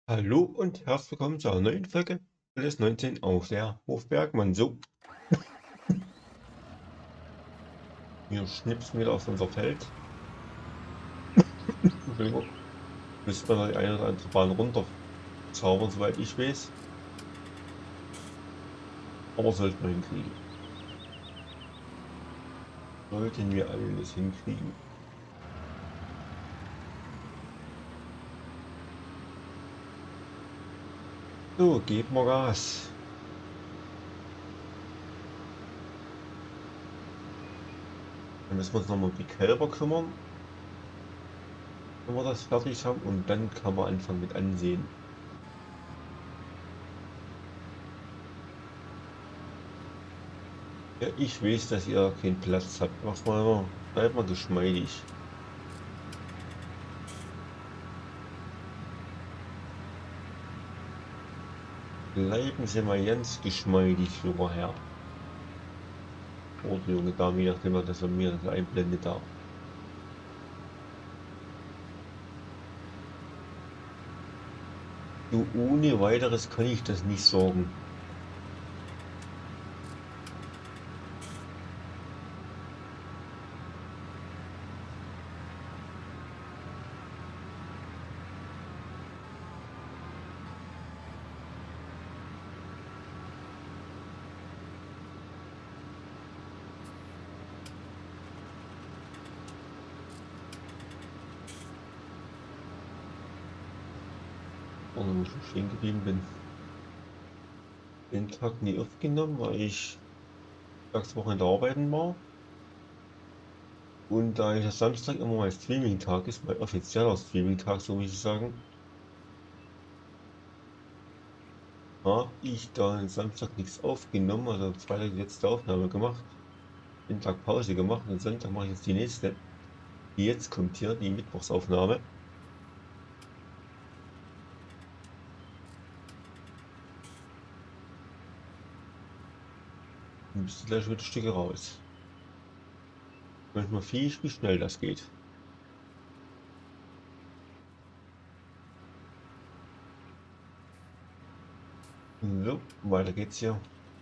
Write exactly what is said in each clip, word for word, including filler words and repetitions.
Hallo und herzlich willkommen zu einer neuen Folge L S neunzehn auf der Hofbergmann. So, wir schnipsen wieder auf unser Feld. Entschuldigung, müssen wir die eine oder andere Bahn runter zaubern, soweit ich weiß. Aber sollten wir hinkriegen. Sollten wir alles hinkriegen. So, geben wir Gas. Dann müssen wir uns nochmal um die Kälber kümmern, wenn wir das fertig haben. Und dann kann man anfangen mit Ansehen. Ja, ich weiß, dass ihr keinen Platz habt. Macht mal immer, bleibt mal geschmeidig. Bleiben Sie mal ganz geschmeidig, junger Herr. Oder junge Dame, je nachdem, was er mir das einblendet da. So ohne weiteres kann ich das nicht sorgen. Oder wo ich schon stehen geblieben bin. Den Tag nie aufgenommen, weil ich Werkswochenende arbeiten war. Und da ich das Samstag immer mein Streaming-Tag ist, mein offizieller Streaming-Tag, so muss ich sagen, habe ich dann Samstag nichts aufgenommen, also am Freitag die letzte Aufnahme gemacht, den Tag Pause gemacht und Sonntag mache ich jetzt die nächste. Die jetzt kommt hier, die Mittwochsaufnahme. Und müsste gleich wieder Stücke raus. Manchmal viel, wie schnell das geht. So, weiter geht's hier.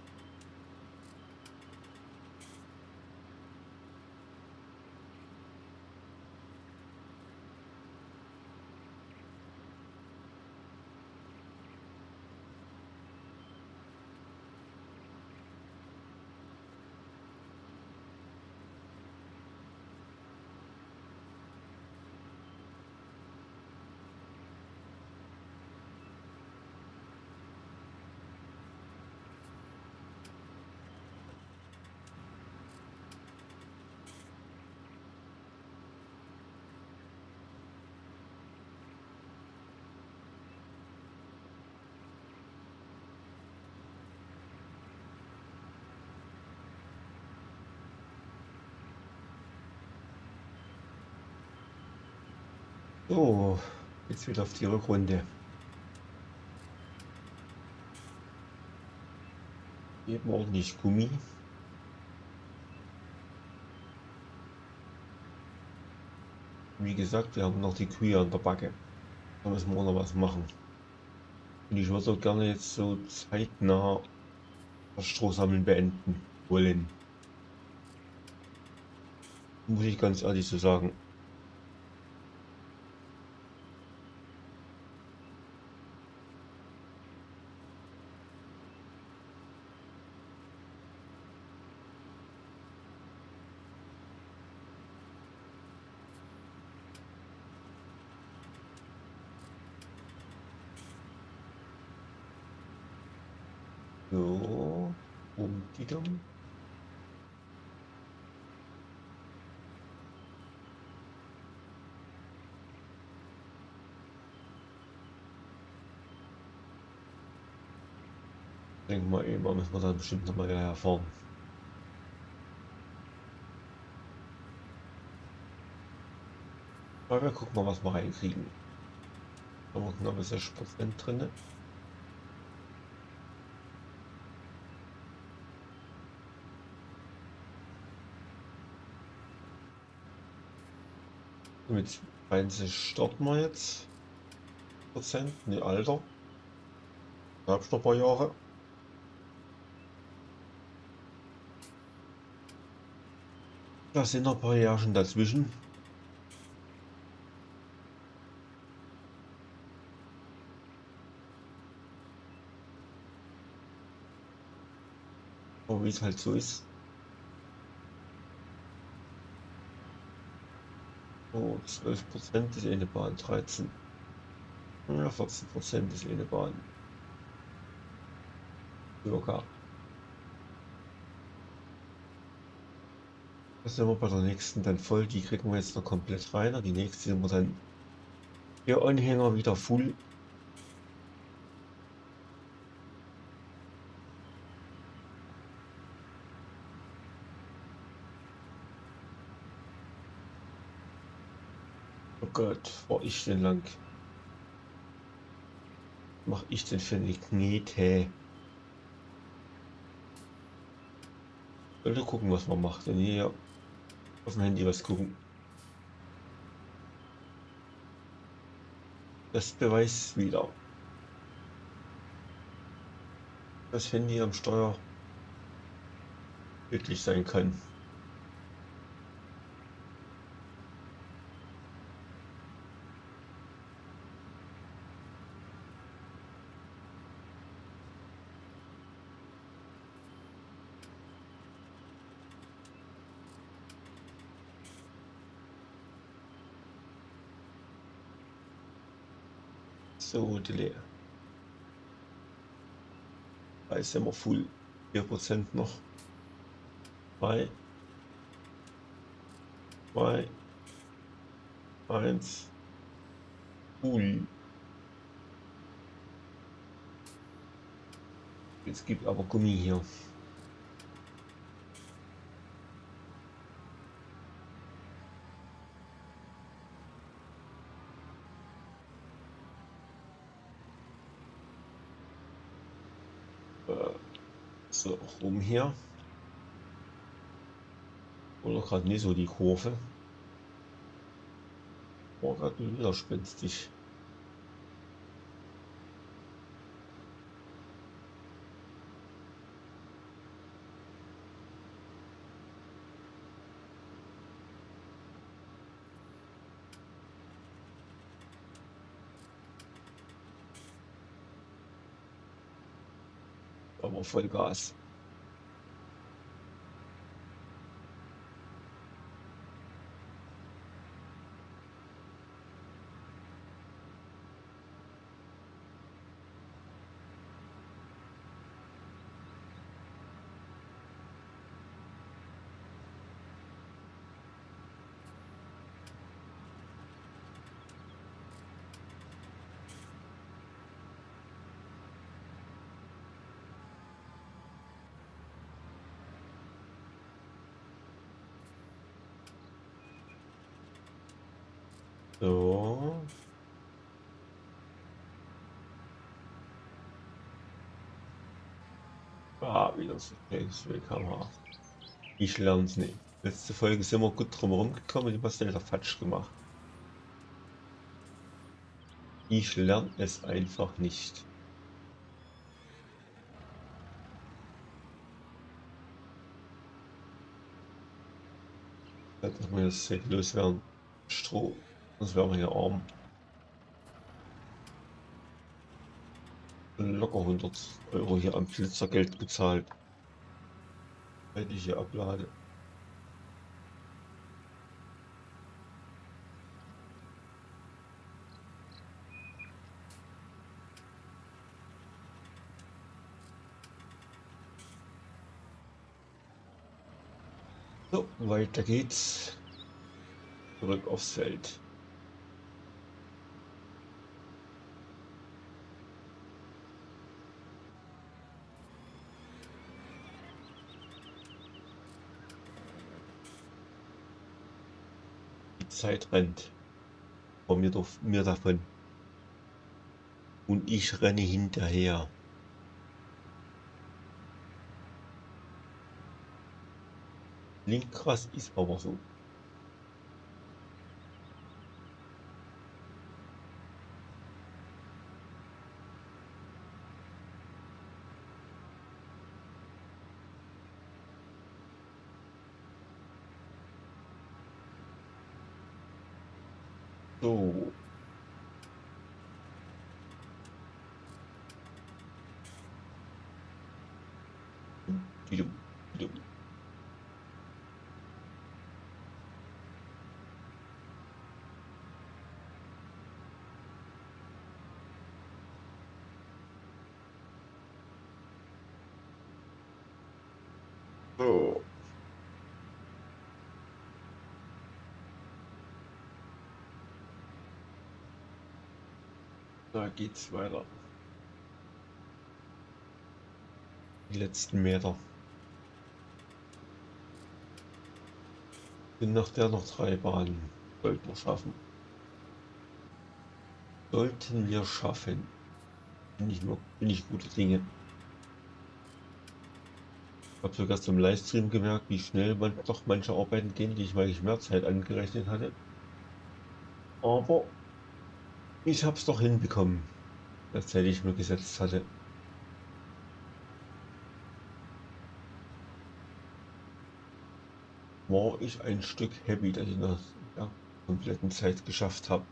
So, jetzt wieder auf die Rückrunde. Eben ordentlich Gummi. Wie gesagt, wir haben noch die Kühe an der Backe. Da müssen wir noch was machen. Und ich würde auch gerne jetzt so zeitnah das Strohsammeln beenden wollen. Muss ich ganz ehrlich so sagen. So, um die dumm. Denke mal eben, müssen wir dann bestimmt nochmal herfahren. Aber wir gucken mal, was wir reinkriegen. Da haben wir knappe sechzig Prozent drin. Mit zweiundzwanzig starten wir jetzt. Prozent, ne, Alter. Da hab ich noch ein paar Jahre. Da sind noch ein paar Jährchen dazwischen. Aber wie es halt so ist. So, zwölf Prozent ist eine Bahn, dreizehn. Ja, vierzehn Prozent ist eine Bahn. Circa. Das sind wir bei der nächsten dann voll. Die kriegen wir jetzt noch komplett rein. Die nächste sind wir dann der Anhänger wieder full. Oh Gott, war ich denn lang? Mach ich denn für eine Knete? Sollte gucken, was man macht. Denn hier auf dem Handy was gucken. Das beweist wieder, dass Handy am Steuer wirklich sein kann. So, Delay. Da ist immer full. vier Prozent noch. drei, zwei, eins. Full. Jetzt gibt aber Gummi hier. Äh, so, rum hier. Oder gerade nicht so die Kurve. War gerade wieder spenstig. Aber voll Gas. So. Ah, wieder so eine Kamera. Ich lerne es nicht. Letzte Folge sind wir gut drum herum gekommen, die hast du wieder falsch gemacht. Ich lerne es einfach nicht. Dass wir das loswerden. Stroh. Sonst wären wir hier arm. Locker hundert Euro hier am Blitzergeld bezahlt. Wenn ich hier ablade. So, weiter geht's. Zurück aufs Feld. Die Zeit rennt. Vor mir, mir davon. Und ich renne hinterher. Klingt krass, ist aber so. So. Didum, didum. So. Da geht's weiter. Die letzten Meter. Sind nach der noch drei Bahnen. Sollten wir schaffen. Sollten wir schaffen. Bin ich, nur, bin ich gute Dinge. Ich habe sogar zum Livestream gemerkt, wie schnell man doch manche Arbeiten gehen, die ich mal eigentlich mehr Zeit angerechnet hatte. Aber ich habe es doch hinbekommen, das Zeit, die ich mir gesetzt hatte. War ich ein Stück happy, dass ich in der ja, kompletten Zeit geschafft habe.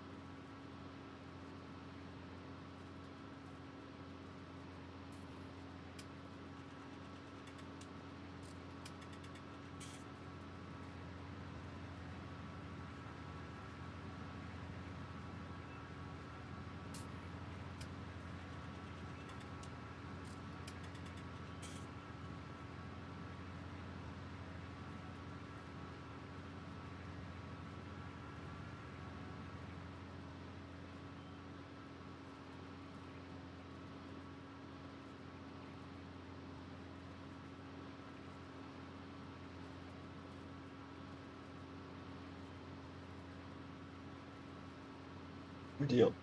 Mit dir.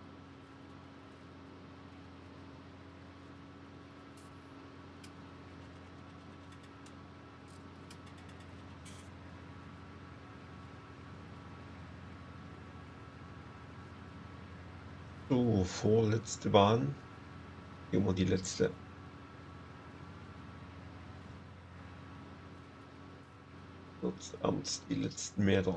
So, vorletzte Bahn. Immer die letzte. Jetzt abends die letzten Meter.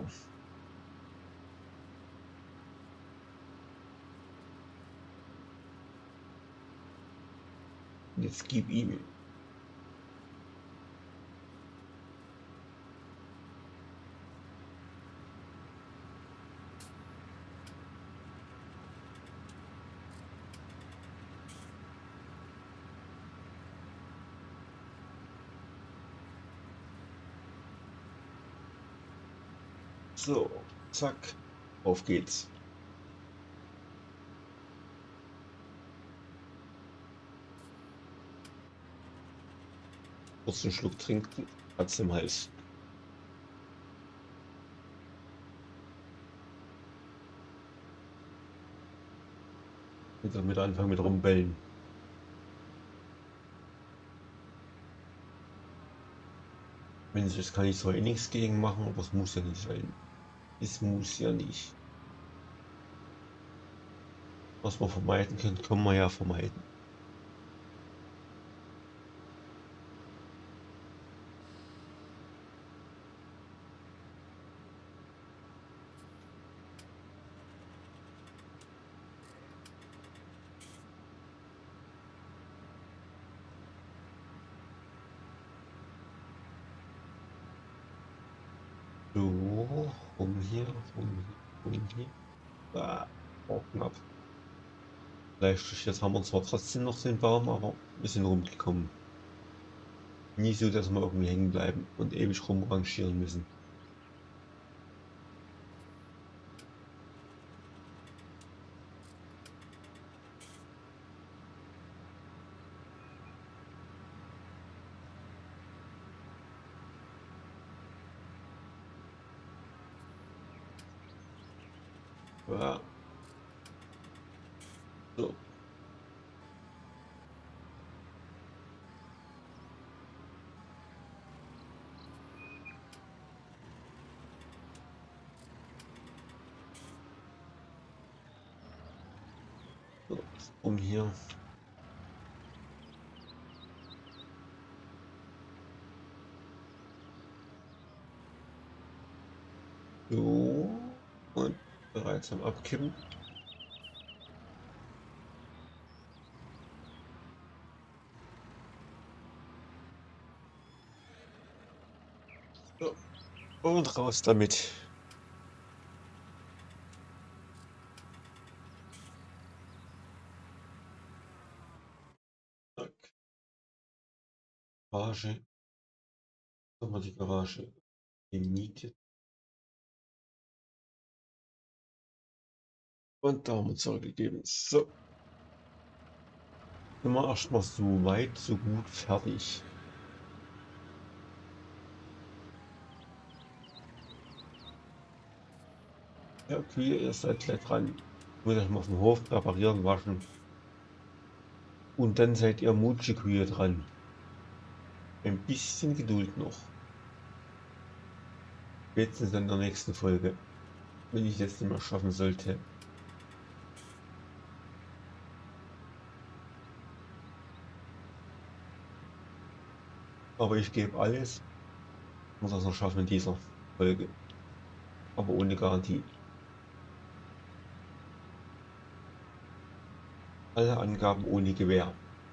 Jetzt gib ihm. So, zack, auf geht's. Kurz einen Schluck trinken, hat's im Hals. Und dann wieder anfangen mit rumbellen. Mensch, das kann ich zwar eh nichts gegen machen, aber es muss ja nicht sein. Es muss ja nicht. Was wir vermeiden können, können wir ja vermeiden. So, rum hier, rum hier, rum hier. Ah, oh, knapp. Vielleicht, jetzt haben wir zwar trotzdem noch den Baum, aber wir sind rumgekommen. Nie so, dass wir irgendwie hängen bleiben und ewig rumrangieren müssen. Ja, so, so, um hier. So, und da. langsam abkippen. So. Und raus damit. Zack. Garage. Nochmal die Garage gemietet. Und Daumen zurückgegeben. So. Sind wir erstmal so weit, so gut fertig. Ja, Kühe, ihr seid gleich dran. Ich muss euch mal auf dem Hof präparieren, waschen. Und dann seid ihr mutige Kühe dran. Ein bisschen Geduld noch. Spätestens in der nächsten Folge. Wenn ich das nicht mehr schaffen sollte. Aber ich gebe alles. Ich muss das noch schaffen in dieser Folge. Aber ohne Garantie. Alle Angaben ohne Gewähr.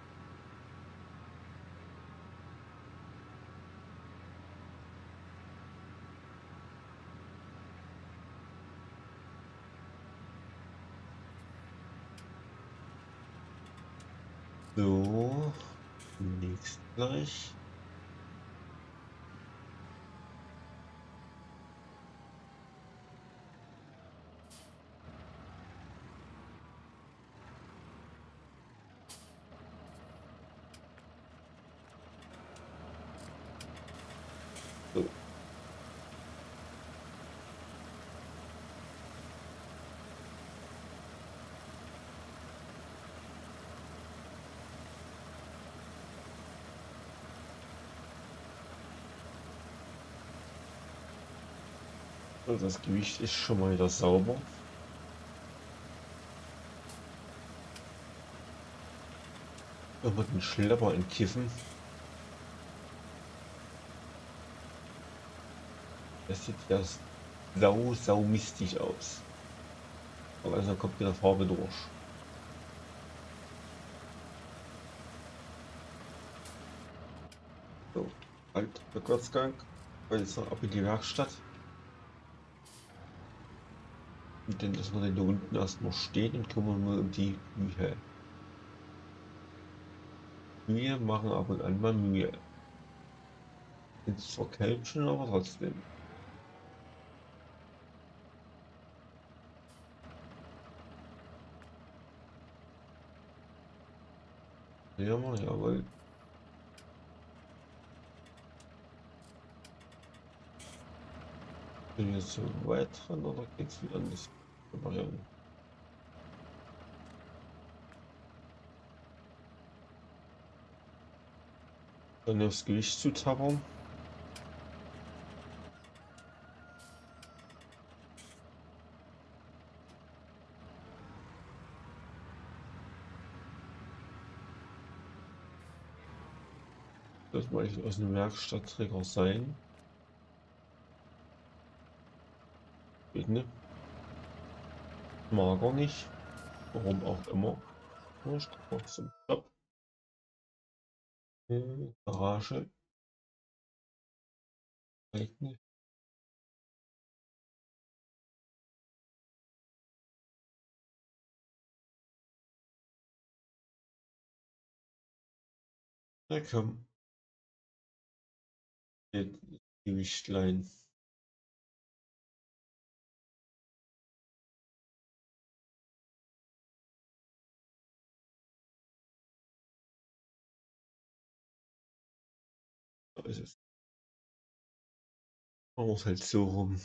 So, nächstes gleich. So. Also das Gewicht ist schon mal wieder sauber. Wenn wir den Schlepper entkiffen. Das sieht ja sau, sau mistig aus. Aber langsam kommt wieder Farbe durch. So, halt, Rückwärtsgang. Also ab in die Werkstatt. Und dann lassen wir den da unten erstmal stehen und kümmern wir um die Kühe. Kühe machen ab und an mal Mühe. Sind zwar Kälbchen, aber trotzdem. Ja, mal, jawohl. Bin wir so weit dran oder geht's wieder an das Varianten? Dann aufs Gewicht zu tappern. Das muss ich aus einem Werkstattträger sein. Geht nicht. Mag er nicht. Warum auch immer. Ich gucke zum Job. Garage. Eignet. Na komm. Gewichtlein. Da ist es. Machen wir es halt so rum.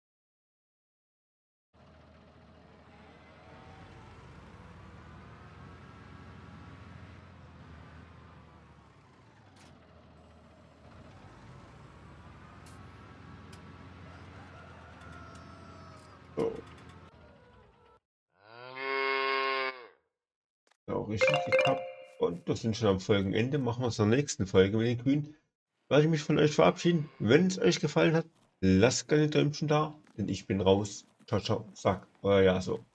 So. Ja, richtig geklappt. Und das sind schon am Folgenende. Machen wir es in der nächsten Folge mit den Kühen. Werde ich mich von euch verabschieden. Wenn es euch gefallen hat, lasst gerne ein Däumchen da, denn ich bin raus. Ciao, ciao, sag, äh, ja, so.